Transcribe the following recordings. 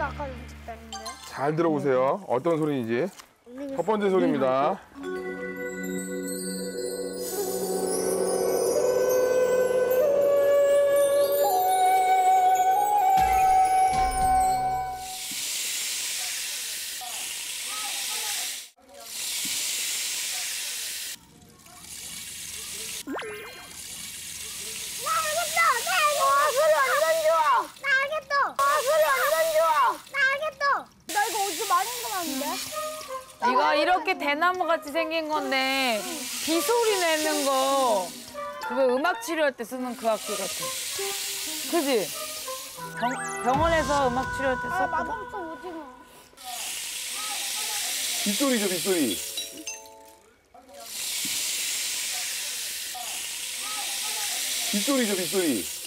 아까 음식다는데. 잘 들어보세요. 어떤 소리인지. 첫 번째 소리입니다. 소리 완전 좋아. 나 알겠어. 소리 완전 좋아. 나 알겠어. 나 이거 어디서 많이 들었는데? 이거 이렇게 대나무 같이 생긴 건데 비 소리 내는 거 그거 음악 치료할 때 쓰는 그 악기 같아. 그지? 병원에서 음악 치료할 때 썼거든. 마법소 오징어. 빗소리죠, 빗소리. 빗소리죠, 빗소리.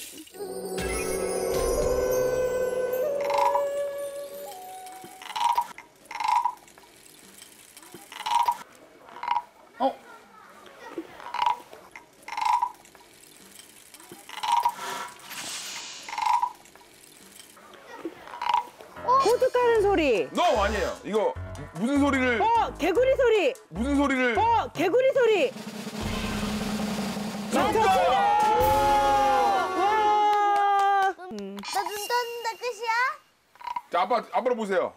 어? 호두 까는 소리. No, 아니에요. 이거 무슨 소리를, 개구리 소리. 무슨 소리를. 개구리 소리. 정답! 와. 나 눈 떴는데 끝이야? 자, 아빠를 보세요.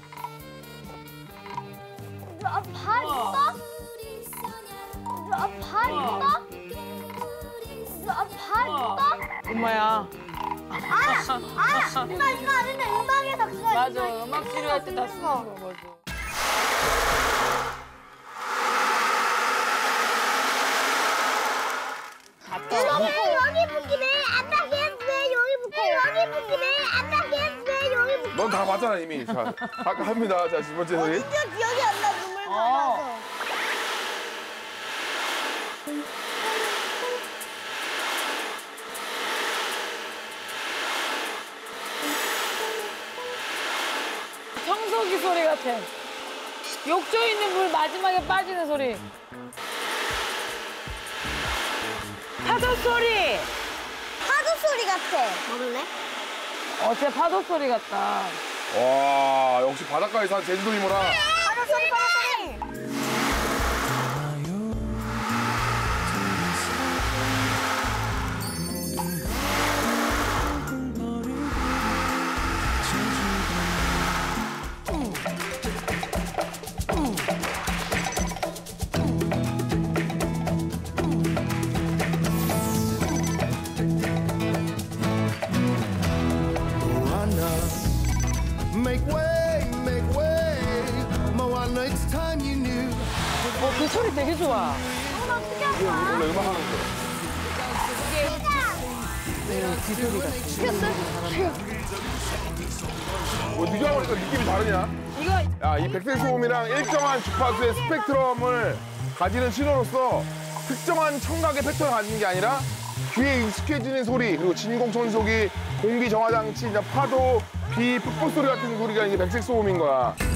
발 있어? 발 있어? 발 있어? 엄마야. 누나 이거 아는데 음악에서 그거 맞아. 음악 치료할 때 다 쓰는 거 맞아. 여기 붙기네. 아빠 걔왜 여기 붙고 여기 붙기네. 아빠 걔왜 여기 붙고. 넌 다 봤잖아, 이미. 자, 합니다. 자, 두 번째 소리. 진짜 기억이 안 나. 눈물 나서. 청소기 소리 같아. 욕조 있는 물 마지막에 빠지는 소리. 파도 소리. 파도 소리 같아. 모르네. 어제 파도 소리 같다. 와, 역시 바닷가에 산 제주도 이모라. 파도 소리, 파도 소리. 그 소리 되게 좋아. 어떻게 이게 원래 음악 하는 거. 뭐 네가 보니까 느낌이 다르냐? 이거 야, 이 백색 소음이랑 일정한 주파수의 스펙트럼을 가지는 신호로서 특정한 청각의 패턴을 갖는 게 아니라 귀에 익숙해지는 소리, 그리고 진공청소기, 공기 정화 장치, 파도, 비, 풋풋 소리 같은 소리가 이게 백색 소음인 거야.